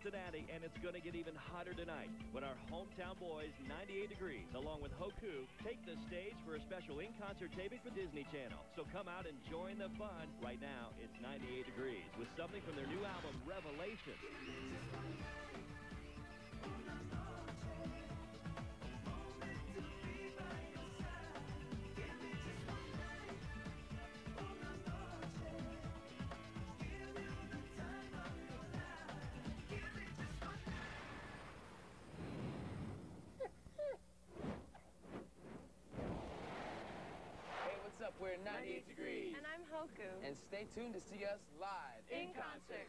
Cincinnati, and it's going to get even hotter tonight when our hometown boys, 98 Degrees, along with Hoku, take the stage for a special in-concert taping for Disney Channel. So come out and join the fun. Right now, it's 98 Degrees with something from their new album, Revelation. What's up? We're 98 Degrees. And I'm Hoku. And stay tuned to see us live in concert.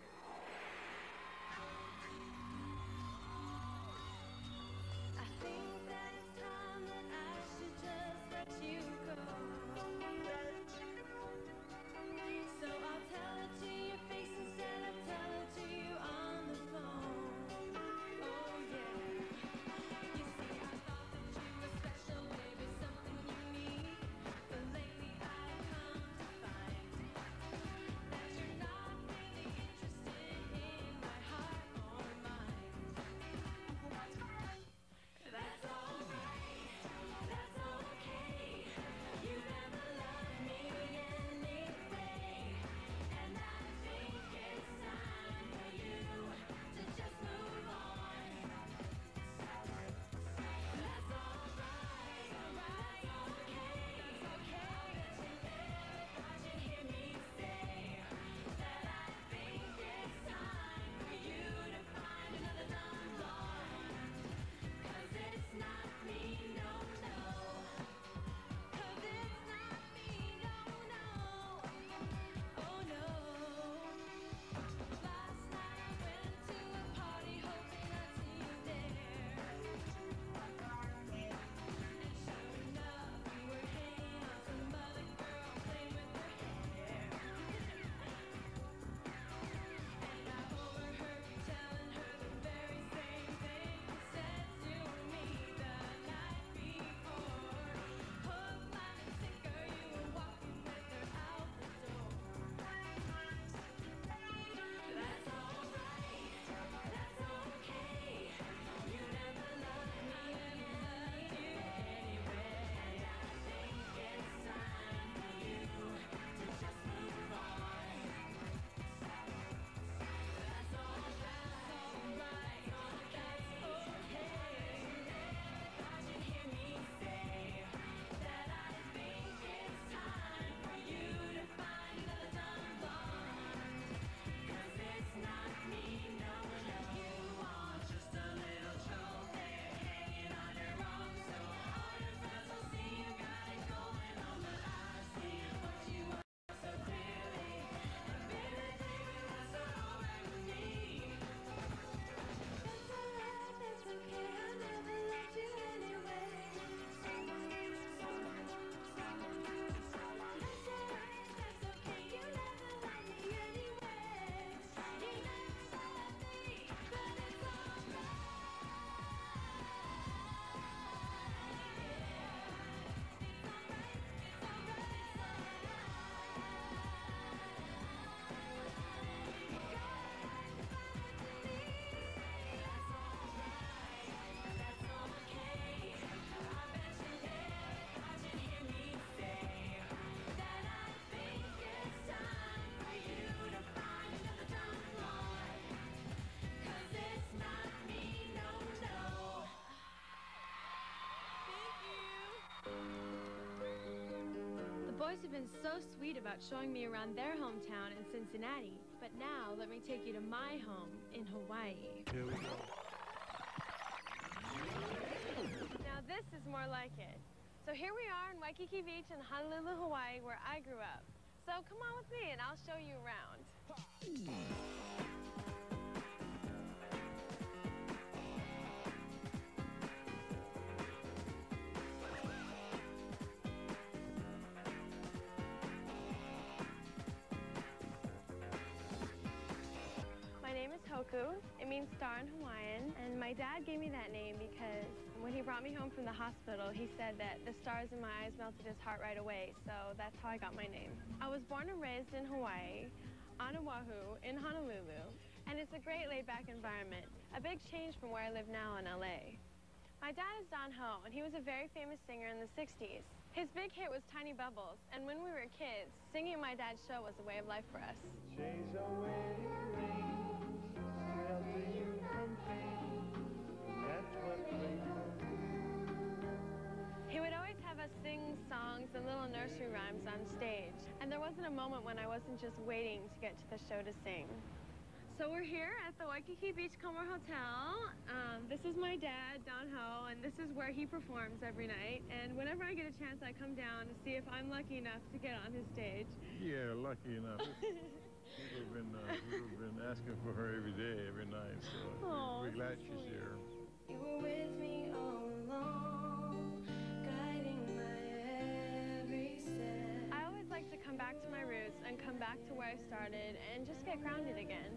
I think that it's time that I should just let you go. So I'll tell it to your face instead of tell it to you on the phone. Oh yeah. You see, I thought that you were special, maybe something unique. But lately I've come to find that you're not really interested in my heart or mind. That's alright, that's okay. You never loved me anyway. And I think it's time for you to just move on. That's alright, that's okay. I bet you hear me say that I think it's time for you to find another dumb blonde. 'Cause it's not me, no, no. 'Cause it's not me, no, no. Oh no. Last night I went to a party hoping I'd see you there. And sure enough, you were hanging on some other girl playing with her hair. And I overheard you telling her the very same thing you said to me the night before. Hook, line, and sinker, you were walking with her out the door. That's alright, that's okay. You never loved me anyway. And I think it's time for you to just move on. That's alright, that's okay. I should hear me say that I think it's time for you to find another dumb blonde. 'Cause it's not me, no, no. You are just a little troll there hanging on your own. So all your friends will see you got it going on, but I see what you are so clearly. And baby, take it less over me. That's alright, that's okay. I never loved you anyway. That's alright, that's okay. You never loved me anyway. You never loved me, but it's alright. It's alright, it's that's okay. I bet you hear me say that I think it's time for you to find another dumb blonde. 'Cause it's not me, no, no. Thank you. The boys have been so sweet about showing me around their hometown in Cincinnati. But now, let me take you to my home in Hawaii. Here we go. Now this is more like it. So here we are in Waikiki Beach in Honolulu, Hawaii, where I grew up. So come on with me and I'll show you around. My name is Hoku. It means star in Hawaiian, and my dad gave me that name because when he brought me home from the hospital, he said that the stars in my eyes melted his heart right away, so that's how I got my name. I was born and raised in Hawaii, on Oahu, in Honolulu, and it's a great laid-back environment, a big change from where I live now in LA. My dad is Don Ho, and he was a very famous singer in the 60s. His big hit was Tiny Bubbles, and when we were kids, singing at my dad's show was a way of life for us. Chase away the rain, shelter you from pain. That's what we do. He would always have us sing songs and little nursery rhymes on stage, and there wasn't a moment when I wasn't just waiting to get to the show to sing. So we're here at the Waikiki Beachcomber Hotel. This is my dad, Don Ho, and this is where he performs every night. And whenever I get a chance, I come down to see if I'm lucky enough to get on his stage. Yeah, lucky enough. People have been asking for her every day, every night. So Aw, we're glad so she's sweet. here. You were with me all along, guiding my every step. I always like to come back to my roots and come back to where I started and just get grounded again.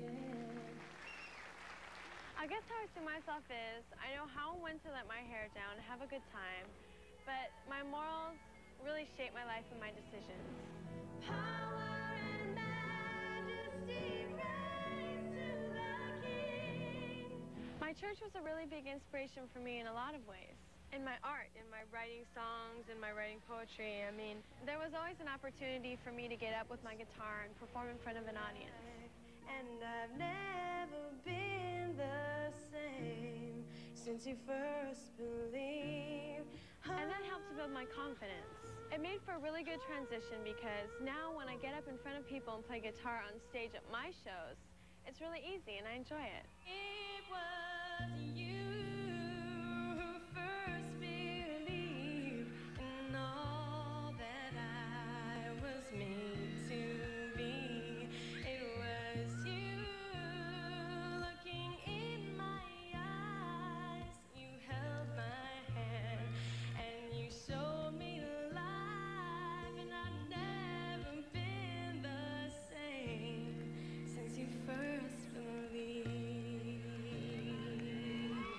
I guess how I see myself is, I know how and when to let my hair down and have a good time, but my morals really shape my life and my decisions. Power and majesty, praise to the King. My church was a really big inspiration for me in a lot of ways. In my art, in my writing songs, in my writing poetry. I mean, there was always an opportunity for me to get up with my guitar and perform in front of an audience. And I've never been the same since you first believed. And that helped to build my confidence. It made for a really good transition because now when I get up in front of people and play guitar on stage at my shows, it's really easy and I enjoy it. It was you who first believed in all that I was made to be. It was you looking in my eyes. You held my hand and you showed me life, and I've never been the same since you first believed.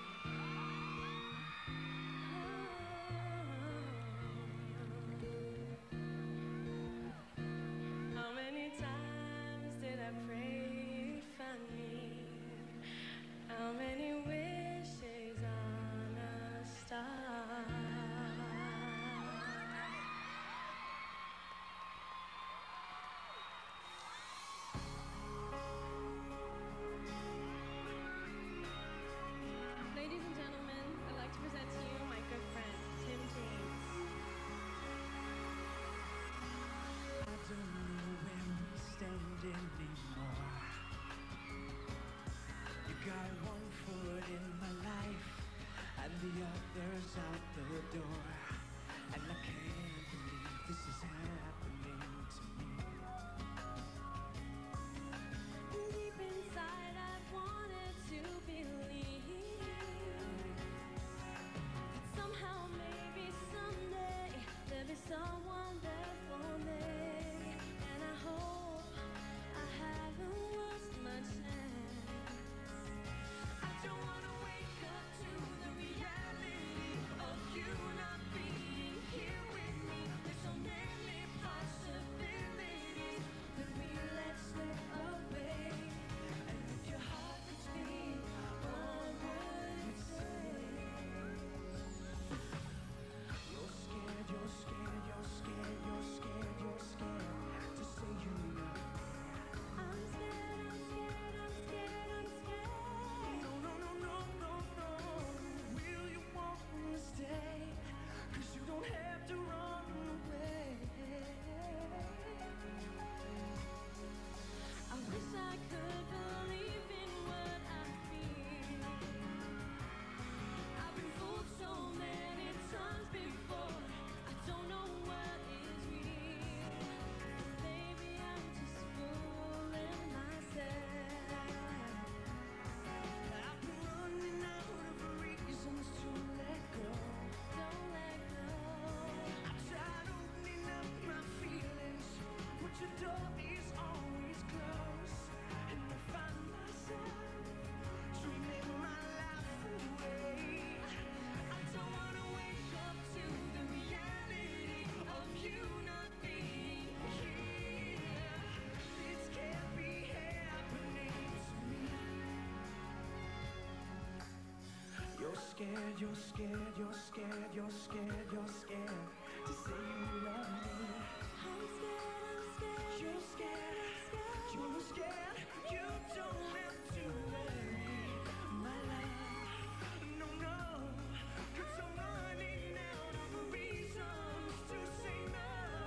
scared, you're scared, you're scared, you're scared, you're scared to say you love me. I'm scared, You're scared, you're scared, you don't have to worry, my love, no, no, 'cause I'm running out of reasons to say no.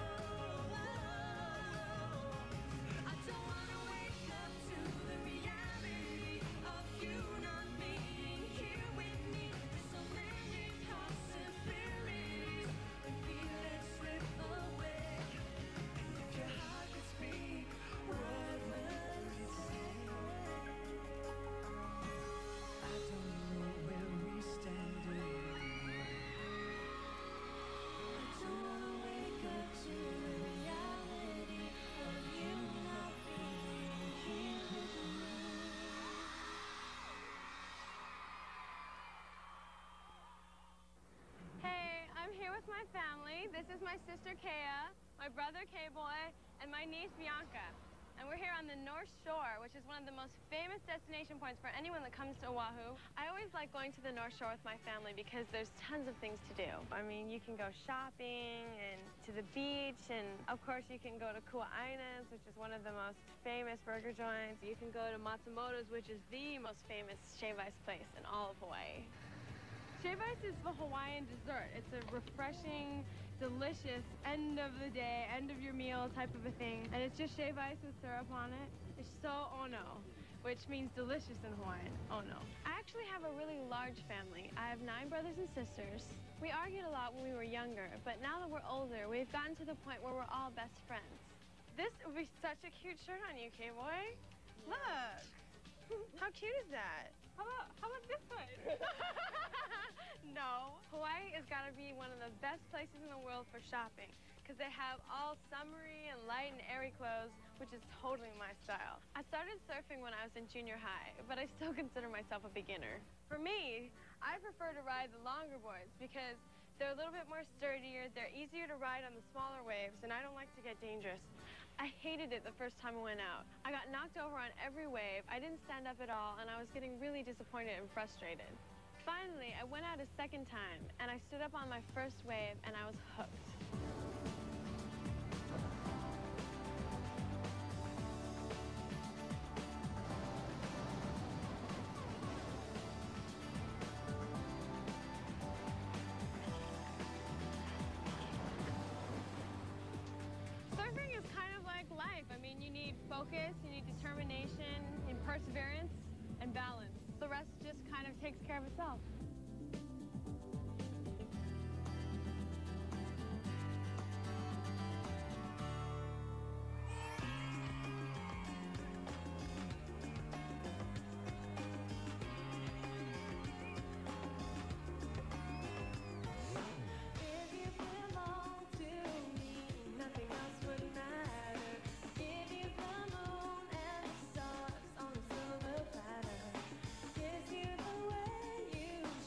I don't wanna wake up to the reality of you not being here with me. There's so many possibilities when feelings slip away. If your heart could speak, what would it say? I don't know where we stand anymore. I don't wanna wake up to the reality of you not being here with me. Hey, I'm here with my family. This is my sister Kea, my brother K-Boy, and my niece Bianca. And we're here on the North Shore, which is one of the most famous destination points for anyone that comes to Oahu. I always like going to the North Shore with my family because there's tons of things to do. I mean, you can go shopping and to the beach, and of course you can go to Kua'aina's, which is one of the most famous burger joints. You can go to Matsumoto's, which is the most famous shave ice place in all of Hawaii. Shave ice is the Hawaiian dessert. It's a refreshing, delicious end of the day, end of your meal type of a thing. And it's just shave ice with syrup on it. It's so ono, which means delicious in Hawaiian, ono. I actually have a really large family. I have 9 brothers and sisters. We argued a lot when we were younger, but now that we're older, we've gotten to the point where we're all best friends. This would be such a cute shirt on you, K-Boy. Look. How cute is that? How about this one? No. Hawaii has got to be one of the best places in the world for shopping because they have all summery and light and airy clothes, which is totally my style. I started surfing when I was in junior high, but I still consider myself a beginner. For me, I prefer to ride the longer boards because they're a little bit more sturdier, they're easier to ride on the smaller waves, and I don't like to get dangerous. I hated it the first time I went out. I got knocked over on every wave, I didn't stand up at all, and I was getting really disappointed and frustrated. Finally, I went out a second time, and I stood up on my first wave, and I was hooked. Surfing is kind of like life. I mean, you need focus, you need determination, and perseverance, and balance. The rest just kind of takes care of itself. If you belong to me, nothing else would matter. Give you the moon and the stars on a silver platter. Kiss you the way you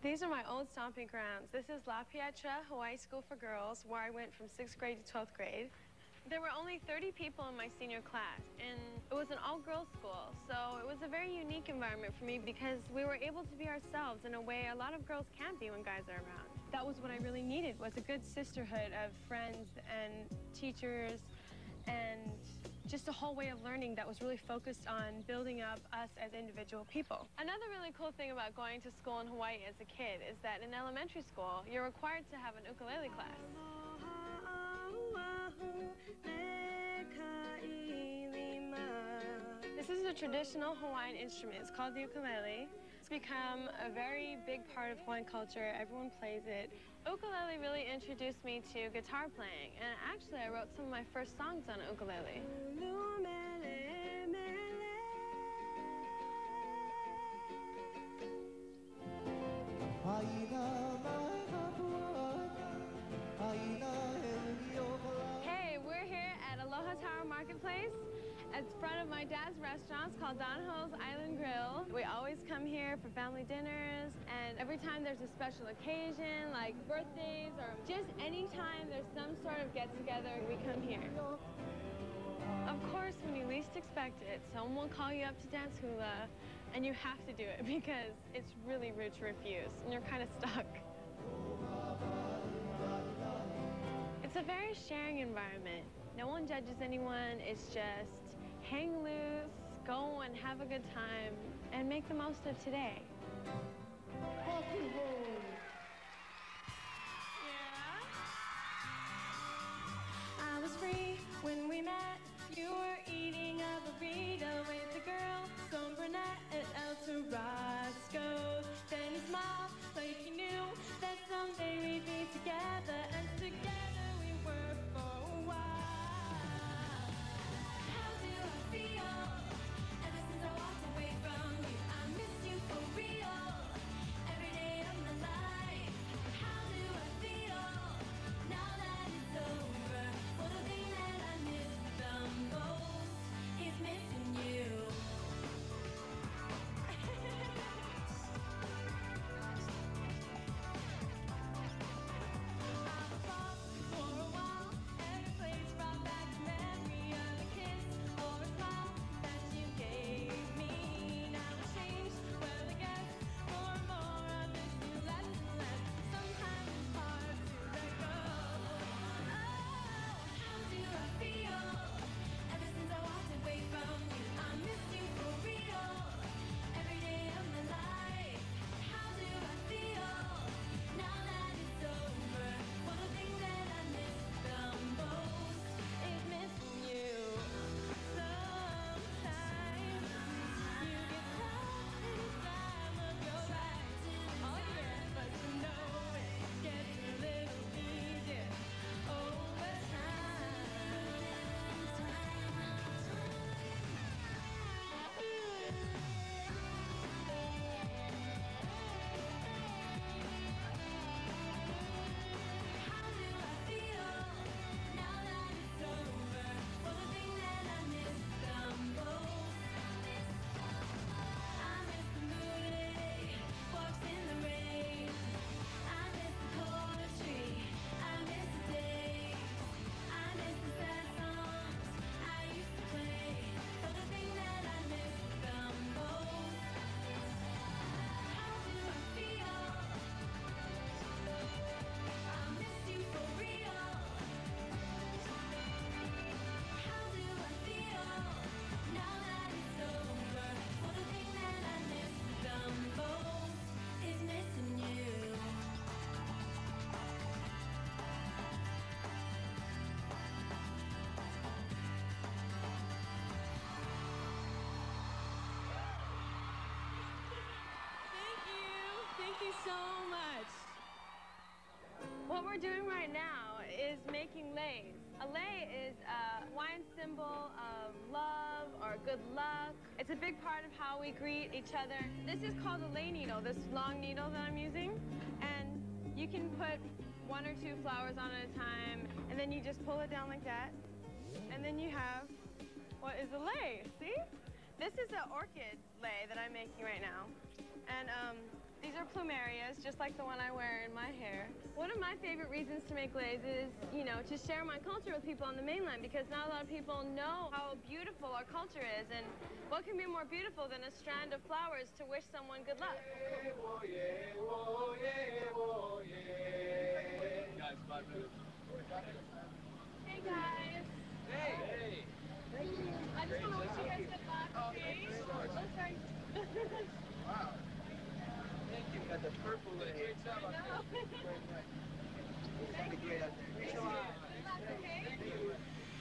These are my old stomping grounds. This is La Pietra Hawaii School for Girls, where I went from 6th grade to 12th grade. There were only 30 people in my senior class, and it was an all-girls school, so it was a very unique environment for me because we were able to be ourselves in a way a lot of girls can't be when guys are around. That was what I really needed, was a good sisterhood of friends and teachers and just a whole way of learning that was really focused on building up us as individual people. Another really cool thing about going to school in Hawaii as a kid is that in elementary school, you're required to have an ukulele class. This is a traditional Hawaiian instrument. It's called the ukulele. It's become a very big part of Hawaiian culture. Everyone plays it. Ukulele really introduced me to guitar playing, and actually I wrote some of my first songs on ukulele. Hey, we're here at Aloha Tower Marketplace. It's in front of my dad's restaurant. It's called Don Ho's Island Grill. We always come here for family dinners, and every time there's a special occasion, like birthdays or just any time there's some sort of get-together, we come here. Of course, when you least expect it, someone will call you up to dance hula, and you have to do it because it's really rude to refuse, and you're kind of stuck. It's a very sharing environment. No one judges anyone. It's just hang loose, go and have a good time, and make the most of today. I was free when we met. You were eating a burrito with a girl, some brunette at El Tarasco. Then you smiled like you knew that someday we'd be together, and together we were for a while. How do I feel? Ever since I walked away from you, I miss you for real. Every day of my life. How do I feel? Now that it's over. Well, the thing that I miss the most is missing you. Thank you so much. What we're doing right now is making leis. A lei is a Hawaiian symbol of love or good luck. It's a big part of how we greet each other. This is called a lei needle, this long needle that I'm using. And you can put 1 or 2 flowers on at a time, and then you just pull it down like that. And then you have what is a lei, see? This is an orchid lei that I'm making right now. And these are plumerias, just like the one I wear in my hair. One of my favorite reasons to make glaze is, you know, to share my culture with people on the mainland, because not a lot of people know how beautiful our culture is, and what can be more beautiful than a strand of flowers to wish someone good luck? Guys, 5 minutes. Hey guys. Hey! I just want to wish you guys good luck, okay? Oh, sorry. Wow. Thank you. Got the purple in here. I know. Thank you. Great out there. Thank you. Good luck, okay? Thank you.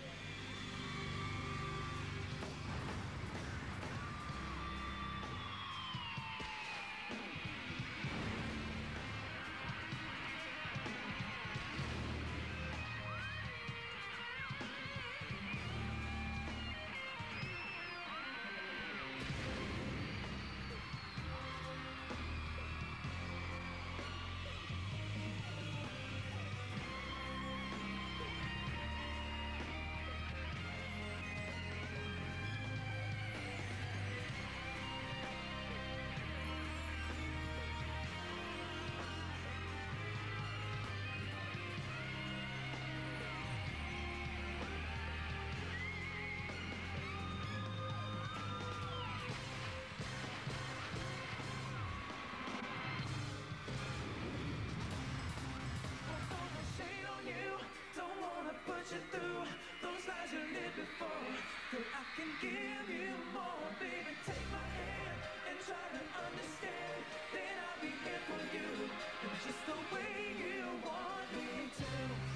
You through those lies you lived before, that I can give you more, baby. Take my hand and try to understand that I'll be here for you, just the way you want me to.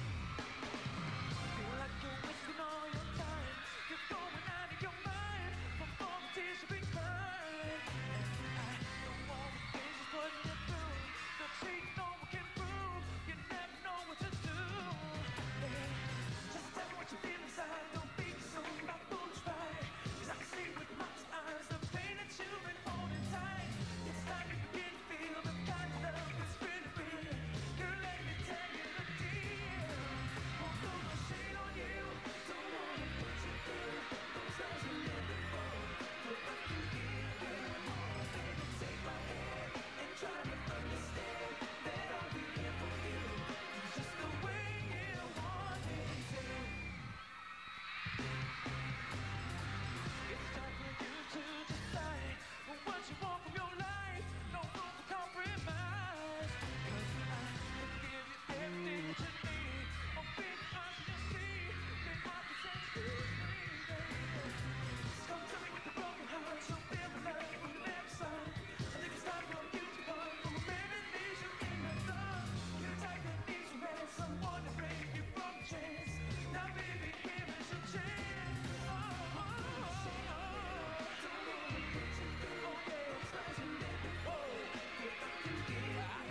Feel like you're wasting all your time, you're going out of your mind, from all the tears you've been crying. And I don't want the things you're putting you through, the cheat no one can prove, you never know what to do. Just tell me what you feel inside, don't be so about foolish pride, 'cause I can see with my eyes the pain that you've been holding tight. It's time you begin to feel the kind of love that's really real. Girl, let me tell you the deal. Won't throw no shade on you, don't wanna put you through those lies you lived before, but I can give you more, baby. Take my hand and try to understand that I'll be here for you, just the way you want me to. It's time for you to decide what you want from your life. No room for compromise. 'Cause I can give you everything that you need. Open your eyes and you'll see that I can set you free, baby. Just come to me with a broken heart, so feel the love from the left side. I think it's time for you to run from a man that leaves you in the dark. You're the type that needs a man, someone to break you from a chance. Now, baby, here is your chance. Oh, oh, oh, oh. Don't wanna put you through all those lies you lived before, but I can give you more,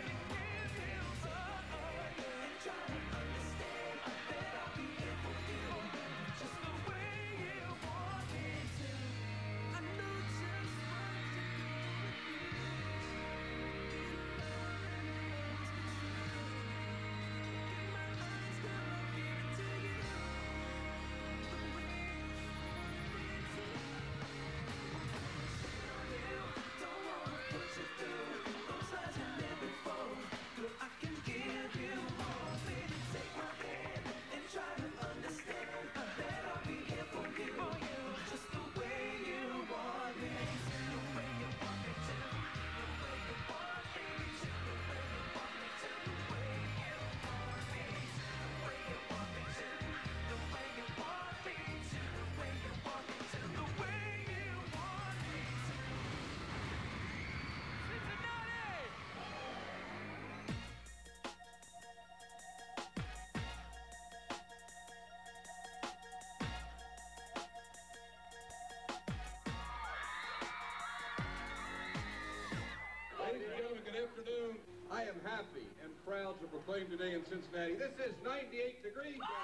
and try to understand that I'll be here for you, just the way you want me to. I know just what to do with you. In my eyes, girl, I'll give it to you. The way you don't wanna put you through those lies you lived before, but I can give you more, baby. Take my hand and try to understand that I'll be here for you, just the way you want me, the way you want me to, the way you want me to, the way you want me to, the way you want me, the way you want me to, the way you want me to, the way you want me to, the way you want me to. Cincinnati! Ladies and gentlemen, good afternoon. I am happy and proud to proclaim today in Cincinnati, this is 98 Degrees Day.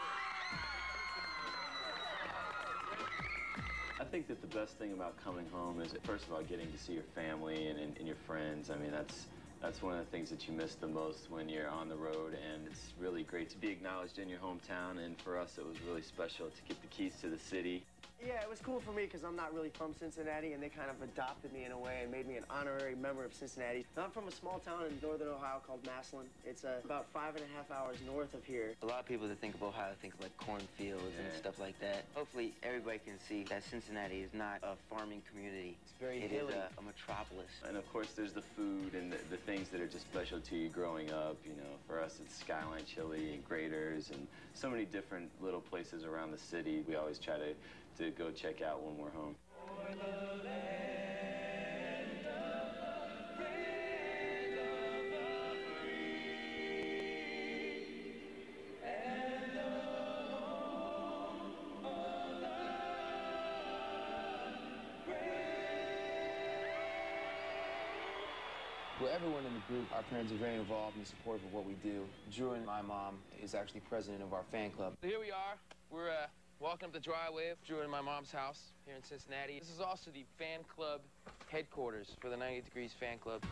I think that the best thing about coming home is, first of all, getting to see your family and your friends. I mean, that's one of the things that you miss the most when you're on the road, and it's really great to be acknowledged in your hometown, and for us it was really special to get the keys to the city. Yeah, it was cool for me because I'm not really from Cincinnati, and they kind of adopted me in a way and made me an honorary member of Cincinnati. I'm from a small town in northern Ohio called Massillon. It's about 5.5 hours north of here. A lot of people that think of Ohio think of like cornfields and stuff like that. Hopefully everybody can see that Cincinnati is not a farming community. It's very hilly. It is a metropolis. And of course there's the food and the things that are just special to you growing up. You know, for us it's Skyline Chili and Graders and so many different little places around the city. We always try to go check out when we're home. Well, everyone in the group, our parents are very involved and supportive of what we do. Drew and my mom is actually president of our fan club. Here we are. We're walking up the driveway of Drew and my mom's house here in Cincinnati. This is also the fan club headquarters for the 98 Degrees fan club.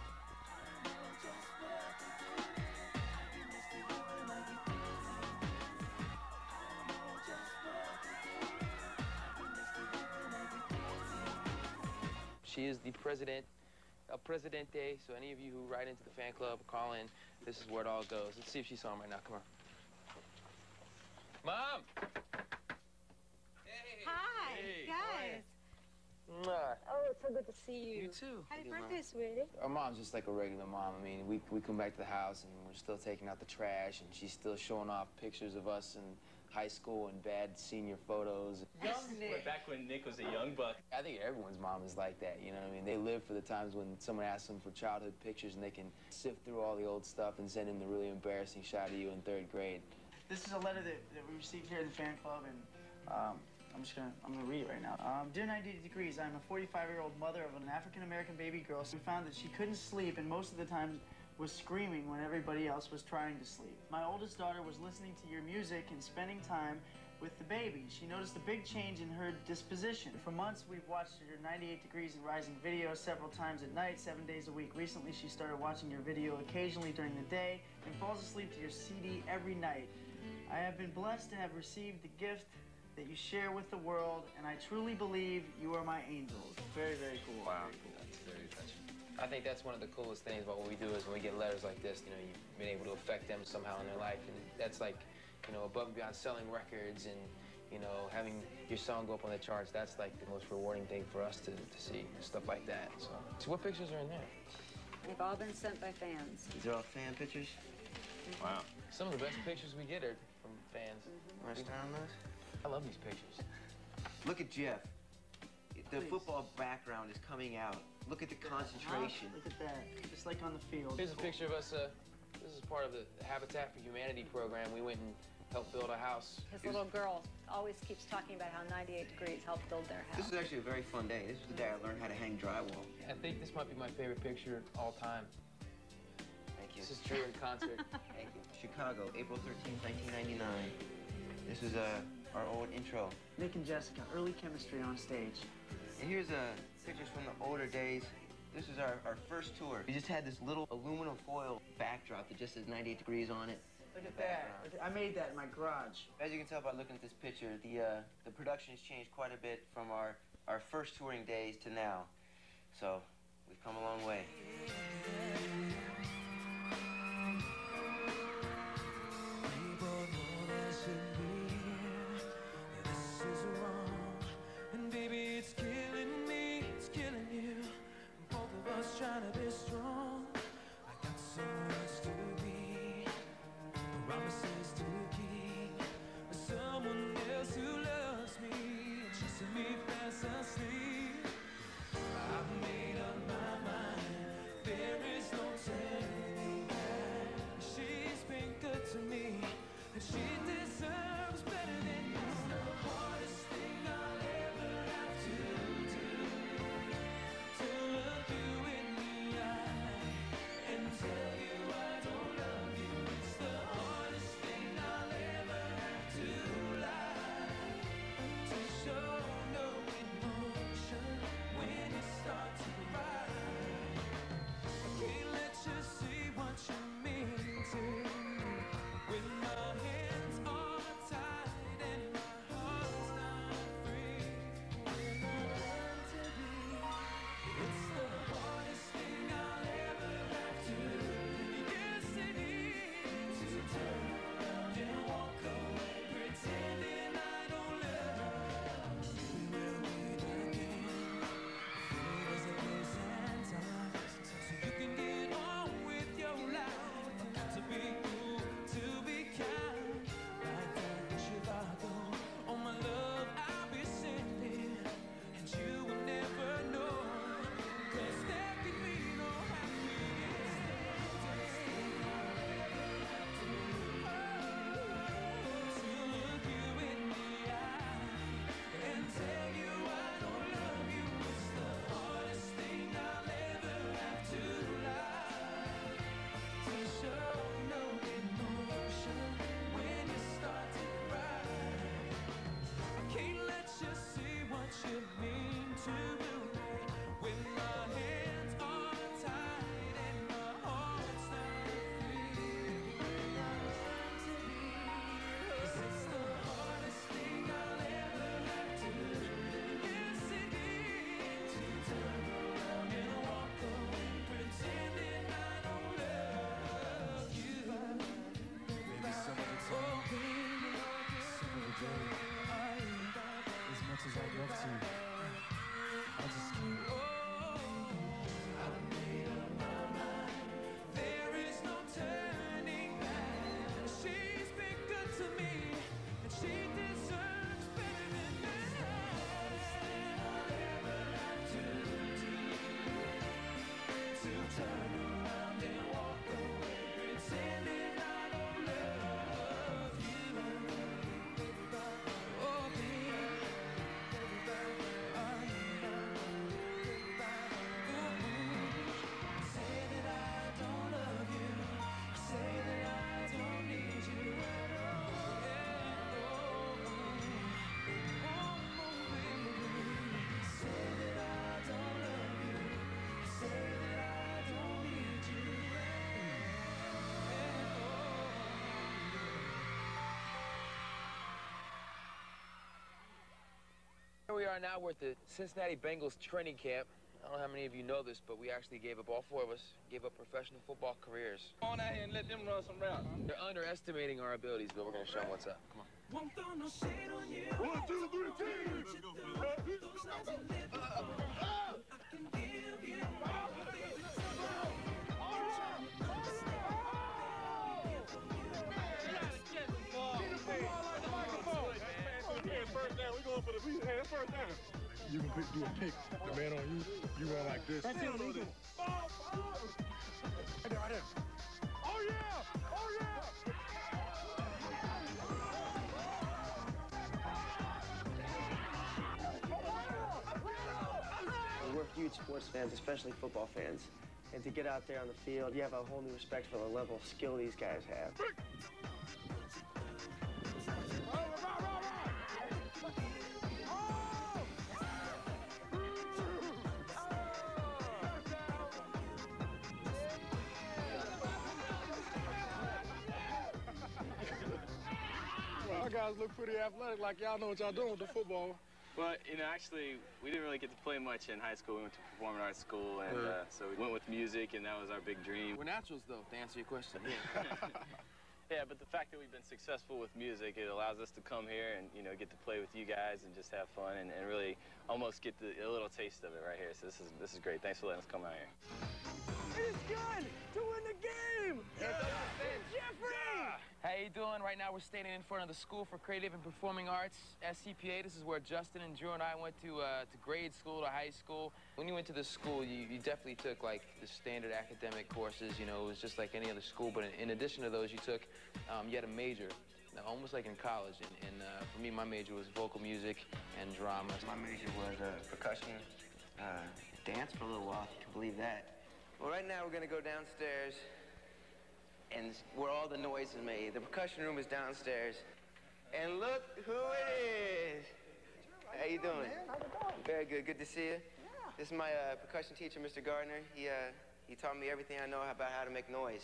She is the president, El Presidente, so any of you who write into the fan club, call in, this is where it all goes. Let's see if she's on right now. Come on. Mom! Hi, guys. Mwah. Oh, it's so good to see you. You too. Happy birthday, sweetie. Our mom's just like a regular mom. I mean, we come back to the house and we're still taking out the trash, and she's still showing off pictures of us in high school and bad senior photos. Young Nick. Back when Nick was a young buck. I think everyone's mom is like that, you know what I mean? They live for the times when someone asks them for childhood pictures and they can sift through all the old stuff and send in the really embarrassing shot of you in 3rd grade. This is a letter that we received here in the fan club, and I'm gonna read it right now. Dear 98 Degrees, I'm a 45-year-old mother of an African-American baby girl. We found that she couldn't sleep, and most of the time was screaming when everybody else was trying to sleep. My oldest daughter was listening to your music and spending time with the baby. She noticed a big change in her disposition. For months, we've watched your 98 Degrees and Rising videos several times at night, 7 days a week. Recently, she started watching your video occasionally during the day and falls asleep to your CD every night. I have been blessed to have received the gift that you share with the world, and I truly believe you are my angels. Very, very cool. Wow. Very cool. That's very touching. I think that's one of the coolest things about what we do is when we get letters like this, you know, you've been able to affect them somehow in their life, and that's like, you know, above and beyond selling records and, you know, having your song go up on the charts. That's like the most rewarding thing for us to see, stuff like that. So what pictures are in there? They've all been sent by fans. These are all fan pictures? Wow. Some of the best pictures we get are from fans. Want to start on those? I love these pictures. Look at Jeff. The football background is coming out. Look at the concentration. Look at that. Just like on the field. Here's a picture of us. This is part of the Habitat for Humanity program. We went and helped build a house. His little girl always keeps talking about how 98 Degrees helped build their house. This is actually a very fun day. This is the day I learned how to hang drywall. I think this might be my favorite picture all time. Thank you. This is Drew in concert. Thank you. Chicago, April 13th, 1999. This is our old intro. Nick and Jessica, early chemistry on stage. And here's pictures from the older days. This is our first tour. We just had this little aluminum foil backdrop that just says 98 Degrees on it. Look at that. I made that in my garage. As you can tell by looking at this picture, the production has changed quite a bit from our first touring days to now. So we've come a long way. Trying to be strong, I got so much to be, promises to keep, someone else who loves me, chasing me fast asleep. I've made up my mind, there is no we are now. We're at the Cincinnati Bengals training camp. I don't know how many of you know this, but we actually gave up, all four of us, gave up professional football careers. Come on out here and let them run some routes. They're underestimating our abilities, but we're going to show them what's up. Come on. Won't throw no shade on you. 1, 2, 3, team. Let's go, I can give you all the things First down. You can do a pick. The man on you, you run like this. That's illegal. Right there, right there. Oh, yeah! Oh, yeah! We're huge sports fans, especially football fans. And to get out there on the field, you have a whole new respect for the level of skill these guys have. Y'all guys look pretty athletic, like y'all know what y'all doing with the football. Well, you know, actually, we didn't really get to play much in high school. We went to performing arts school, and so we went with music, and that was our big dream. We're naturals, though, to answer your question. Yeah, but the fact that we've been successful with music, it allows us to come here and, you know, get to play with you guys and just have fun and really almost get a little taste of it right here. So this is great. Thanks for letting us come out here. It is good to win the game! Jeffrey! How you doing? Right now we're standing in front of the School for Creative and Performing Arts, SCPA. This is where Justin and Drew and I went to grade school, to high school. When you went to this school, you definitely took like the standard academic courses. You know, it was just like any other school. But in addition to those, you took, you had a major, almost like in college. And for me, my major was vocal music and drama. My major was percussion, dance for a little while, if you can believe that. Well, right now we're gonna go downstairs and where all the noise is made. The percussion room is downstairs. And look who it is. How you doing? Very good. Good to see you. Yeah. This is my percussion teacher, Mr. Gardner. He taught me everything I know about how to make noise.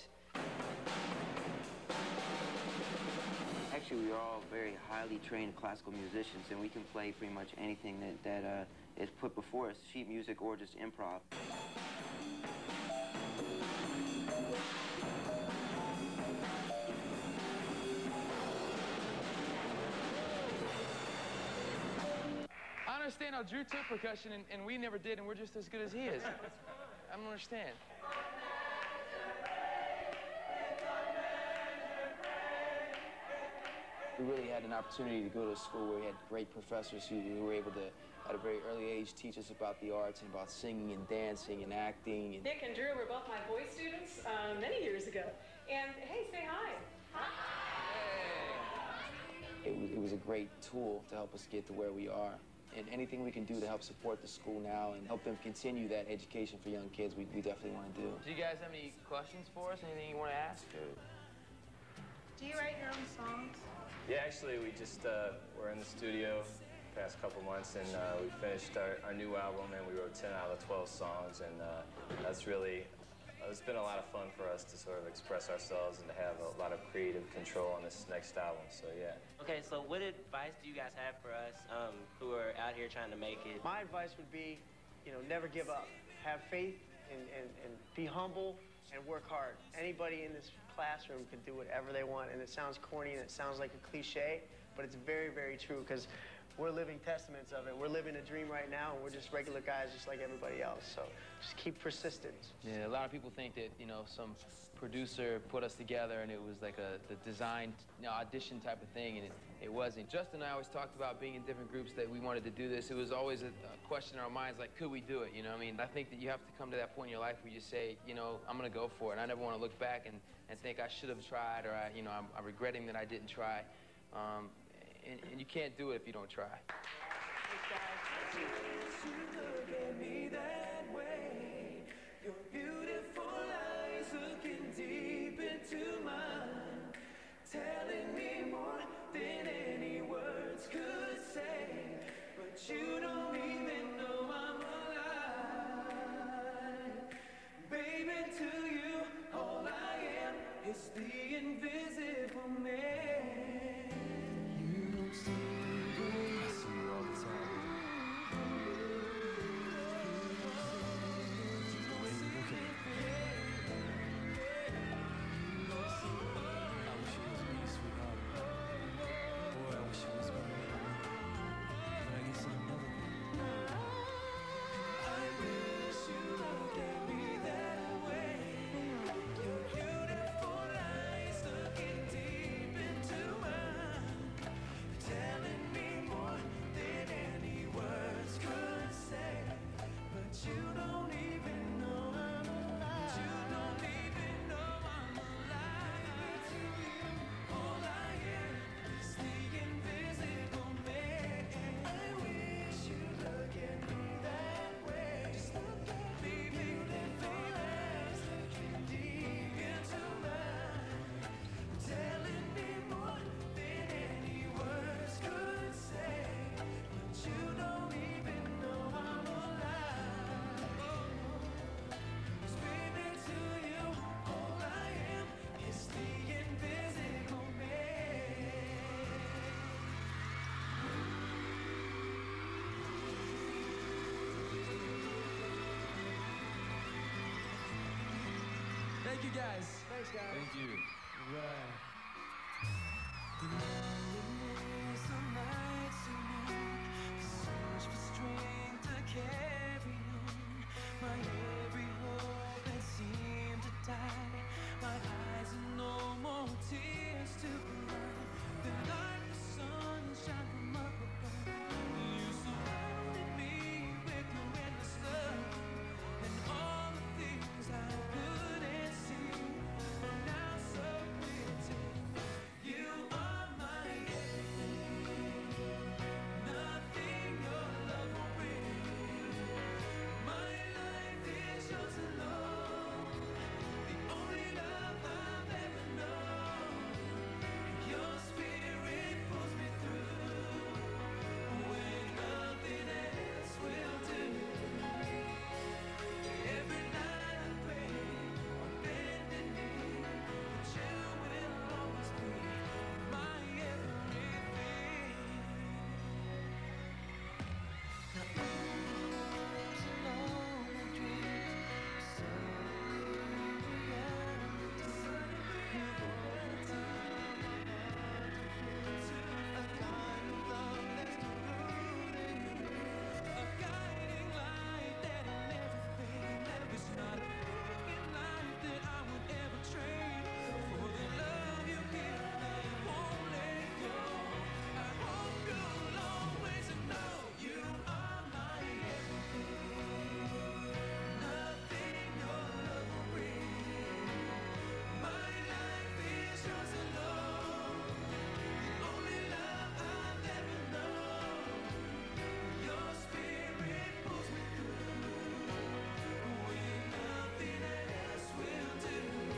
Actually, we are all very highly trained classical musicians, and we can play pretty much anything that is put before us, sheet music or just improv. I understand how Drew took percussion and we never did, and we're just as good as he is. I don't understand. We really had an opportunity to go to a school where we had great professors who were able to, at a very early age, teach us about the arts and about singing and dancing and acting. Nick and Drew were both my voice students many years ago. And hey, say hi. It was a great tool to help us get to where we are. And anything we can do to help support the school now and help them continue that education for young kids, we definitely want to do. Do you guys have any questions for us? Anything you want to ask? Do you write your own songs? Yeah, actually, we just were in the studio the past couple months, and we finished our new album, and we wrote 10 out of 12 songs, and that's really, it's been a lot of fun for us to sort of express ourselves and to have a lot of creative control on this next album, so yeah. Okay, so what advice do you guys have for us who are out here trying to make it? My advice would be, you know, never give up. Have faith and be humble and work hard. Anybody in this classroom can do whatever they want, and it sounds corny and it sounds like a cliche, but it's very, very true because we're living testaments of it. We're living a dream right now, and we're just regular guys just like everybody else. So just keep persistence. Yeah, a lot of people think that, you know, some producer put us together and it was like the design, you know, audition type of thing, and it wasn't. Justin and I always talked about being in different groups that we wanted to do this. It was always a question in our minds, like, could we do it? You know what I mean? I think that you have to come to that point in your life where you say, you know, I'm going to go for it. I never want to look back and think I should have tried, or I'm regretting that I didn't try. And you can't do it if you don't try. Your beautiful eyes looking deep into mine, telling me more than any words could say, but you don't even know I'm alive. Baby, to you, all I am is the invisible man. You don't see me, I see you all the time. Thank you, guys. Thanks, guys. Thank you. Right. The loneliness of nights alone, the search for strength to carry on. My every hope had seemed to die. My eyes and no more tears to blind. Then like the sunshine from up above, you surrounded me with your endless love. And all the things I couldn't see are now so clear to me. You are my everything. Nothing your love won't bring. My life is yours alone. The only love I've ever known. Your spirit pulls me through when nothing else will do. Every night I pray on bended knee that you will always be my everything. Now who's alone my dreams, sudden reality, a kind of love that's rooted in you, a guiding light that'll never fade. There's not a thing in life that I would ever trade for the love you give that won't let go. I hope you'll always know you are my everything. Nothing your love will bring. My life is yours alone. The only love I've ever known. Your spirit pulls me through when nothing else will do.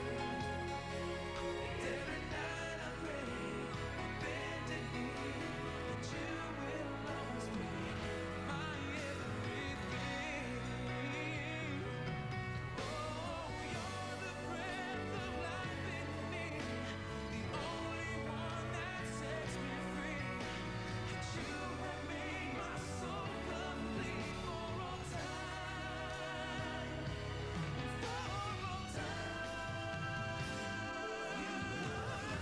Every night I pray on bended knee that you will always be my everything. Oh, you're the breath of life in me, the only one that sets me free. And you have made my soul complete for all time, for all time. You are my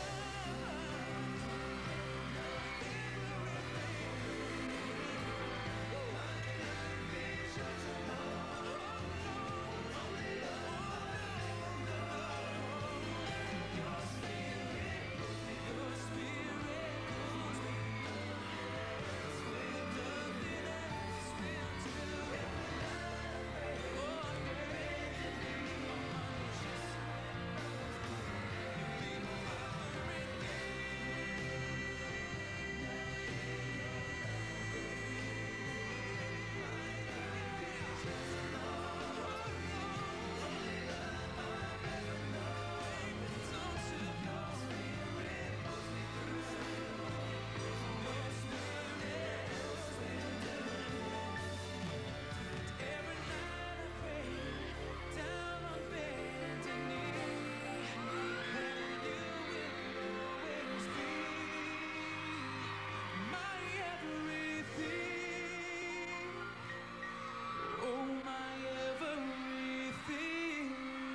Every night I pray down on bended knee that you will always be my everything. Oh, my everything.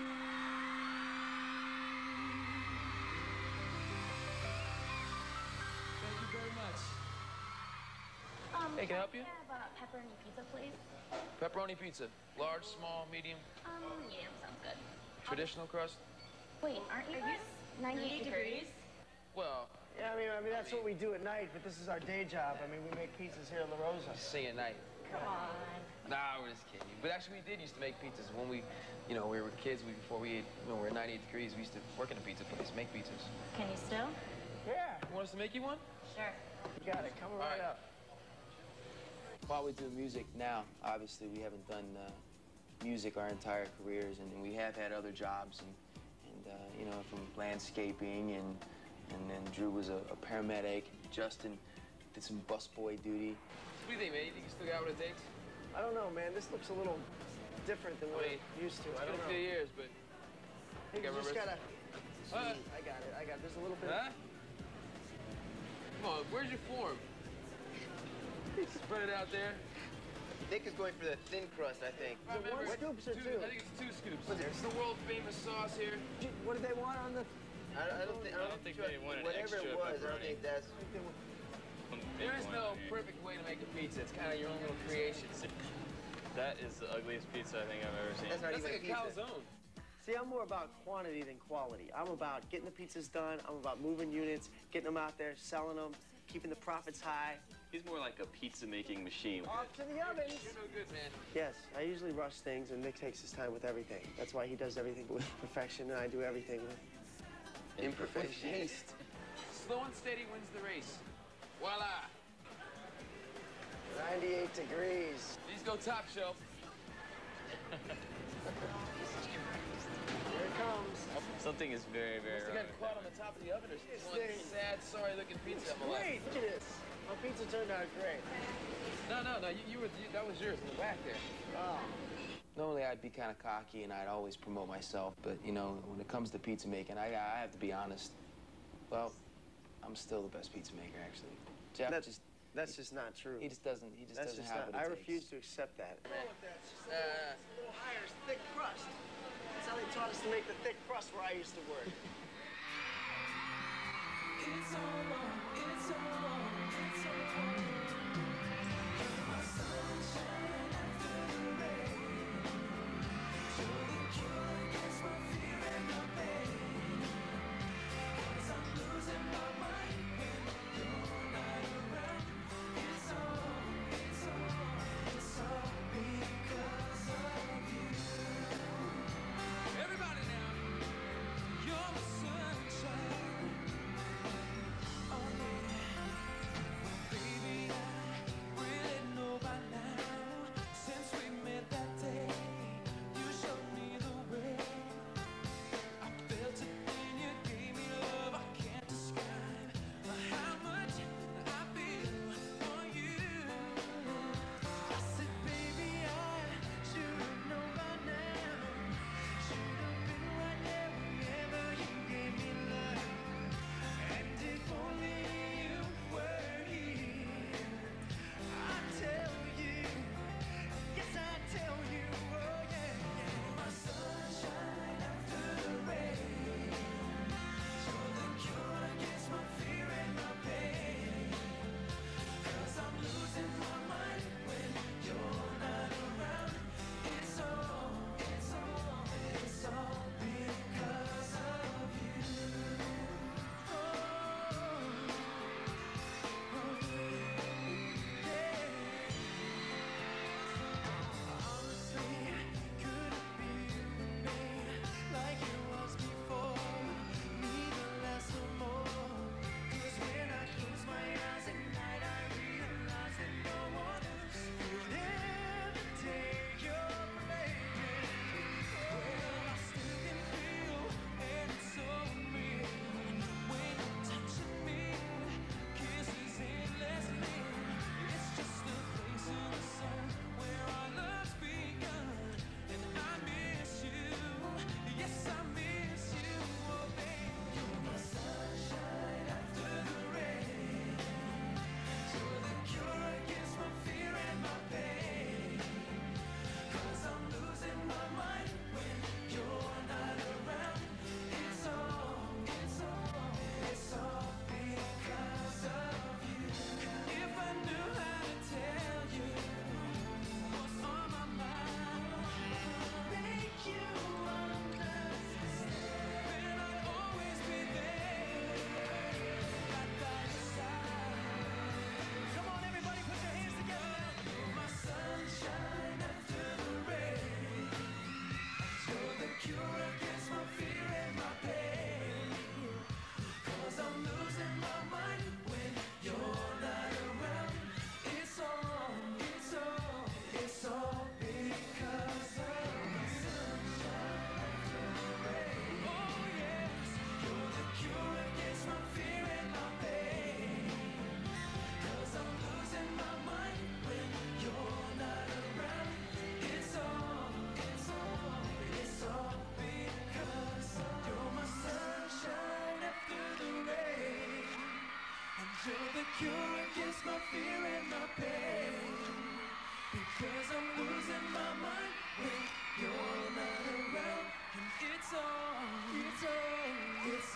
Thank you very much. Hey, can I help you? Have a pepperoni pizza, please. Pepperoni pizza. Large, small, medium, Medium sounds good. traditional crust? Wait, aren't you guys 98 degrees? Well, Yeah, I mean that's what we do at night, but this is our day job. I mean, we make pizzas here at La Rosa. sing at night. Come on. Nah, we're just kidding. But actually, we did used to make pizzas when we were kids. Before we ate, we were at 98 degrees. We used to work in a pizza place, make pizzas. Can you still? Yeah, You want us to make you one? Sure. you got it. Come right up. While we do music now, obviously we haven't done music our entire careers, and we have had other jobs, and from landscaping, and then Drew was a paramedic. Justin did some busboy duty. What do you think, man? You think you still got what it takes? I don't know, man. This looks a little different than what I'm used to. I don't It's know. been a few years, but Maybe you just gotta. Huh? I got it. There's a little bit. Huh? Come on, where's your form? Spread it out there. Nick is going for the thin crust, I think. Is it one scoops or two? I think it's 2 scoops. It's the world famous sauce here. What did they want on the... I don't think they wanted whatever it was, I don't think that's... There is no perfect way to make a pizza. It's kind of your own little creation. That is the ugliest pizza I think I've ever seen. That's not even like a calzone. See, I'm more about quantity than quality. I'm about getting the pizzas done. I'm about moving units, getting them out there, selling them, keeping the profits high. He's more like a pizza-making machine. Off to the ovens. You're no good, man. Yes, I usually rush things, and Nick takes his time with everything. That's why he does everything with perfection, and I do everything with Imperfection. haste. Slow and steady wins the race. Voila. 98 degrees. These go top shelf. Here it comes. Something is very, very Must have wrong. gotten caught on the top of the oven or something. One sad, sorry-looking pizza. It's great. Look at this. My pizza turned out great. No, that was yours in the back there. Oh. Normally, I'd be kind of cocky and I'd always promote myself, but you know, when it comes to pizza making, I have to be honest. Well, I'm still the best pizza maker, actually. Jeff That's just not true. He just doesn't have what it I takes. refuse to accept that. A little higher, it's thick crust. That's how they taught us to make the thick crust where I used to work. It's all on, it's all on, it's all on. You're my sunshine after the rain. You're the cure against my fear and my pain. 'Cause I'm losing my mind when you're not around. It's all because of you. Everybody now. You're my sunshine. Oh, yeah. Well, baby,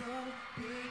so big.